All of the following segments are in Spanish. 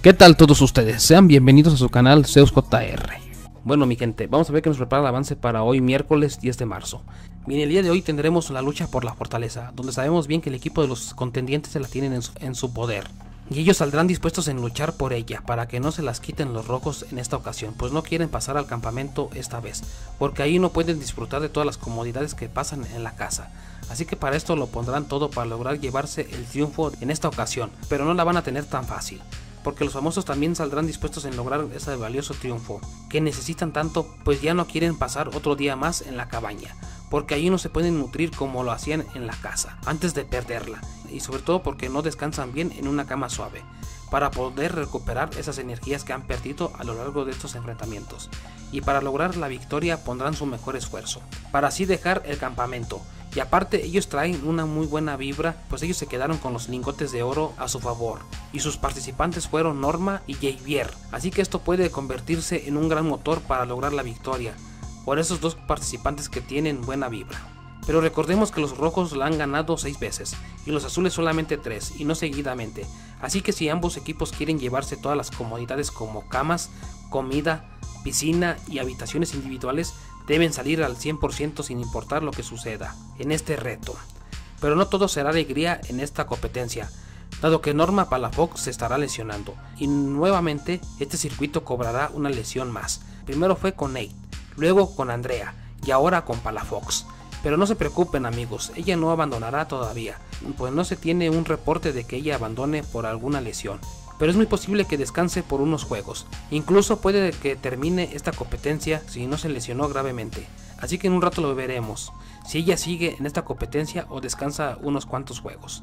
¿Qué tal todos ustedes? Sean bienvenidos a su canal Zeus JR. Bueno mi gente, vamos a ver qué nos prepara el avance para hoy miércoles 10 de marzo. Bien, el día de hoy tendremos la lucha por la fortaleza, donde sabemos bien que el equipo de los contendientes se la tienen en su poder. Y ellos saldrán dispuestos en luchar por ella, para que no se las quiten los rojos en esta ocasión, pues no quieren pasar al campamento esta vez, porque ahí no pueden disfrutar de todas las comodidades que pasan en la casa. Así que para esto lo pondrán todo para lograr llevarse el triunfo en esta ocasión, pero no la van a tener tan fácil, porque los famosos también saldrán dispuestos en lograr ese valioso triunfo, que necesitan tanto, pues ya no quieren pasar otro día más en la cabaña, porque ahí no se pueden nutrir como lo hacían en la casa, antes de perderla, y sobre todo porque no descansan bien en una cama suave, para poder recuperar esas energías que han perdido a lo largo de estos enfrentamientos, y para lograr la victoria pondrán su mejor esfuerzo, para así dejar el campamento. Y aparte ellos traen una muy buena vibra, pues ellos se quedaron con los lingotes de oro a su favor, y sus participantes fueron Norma y Javier, así que esto puede convertirse en un gran motor para lograr la victoria, por esos dos participantes que tienen buena vibra. Pero recordemos que los rojos la han ganado 6 veces, y los azules solamente 3, y no seguidamente, así que si ambos equipos quieren llevarse todas las comodidades como camas, comida, piscina y habitaciones individuales, deben salir al 100% sin importar lo que suceda en este reto. Pero no todo será alegría en esta competencia, dado que Norma Palafox se estará lesionando, y nuevamente este circuito cobrará una lesión más. Primero fue con Nate, luego con Andrea y ahora con Palafox. Pero no se preocupen amigos, ella no abandonará todavía, pues no se tiene un reporte de que ella abandone por alguna lesión. Pero es muy posible que descanse por unos juegos, incluso puede que termine esta competencia si no se lesionó gravemente, así que en un rato lo veremos, si ella sigue en esta competencia o descansa unos cuantos juegos.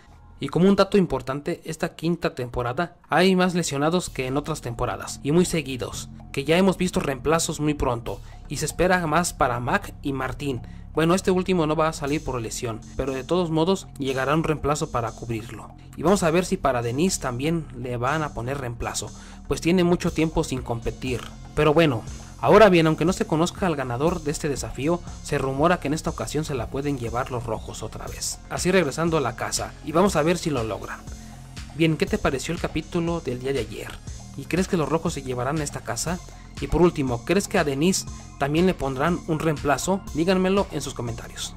Y como un dato importante, esta quinta temporada hay más lesionados que en otras temporadas, y muy seguidos, que ya hemos visto reemplazos muy pronto, y se espera más para Mac y Martín. Bueno, este último no va a salir por lesión, pero de todos modos llegará un reemplazo para cubrirlo. Y vamos a ver si para Denise también le van a poner reemplazo, pues tiene mucho tiempo sin competir. Pero bueno, ahora bien, aunque no se conozca al ganador de este desafío, se rumora que en esta ocasión se la pueden llevar los rojos otra vez. Así regresando a la casa, y vamos a ver si lo logran. Bien, ¿qué te pareció el capítulo del día de ayer? ¿Y crees que los rojos se llevarán a esta casa? Y por último, ¿crees que a Denise también le pondrán un reemplazo? Díganmelo en sus comentarios.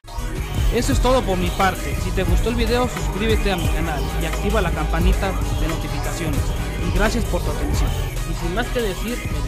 Eso es todo por mi parte. Si te gustó el video, suscríbete a mi canal y activa la campanita de notificaciones. Y gracias por tu atención. Y sin más que decir,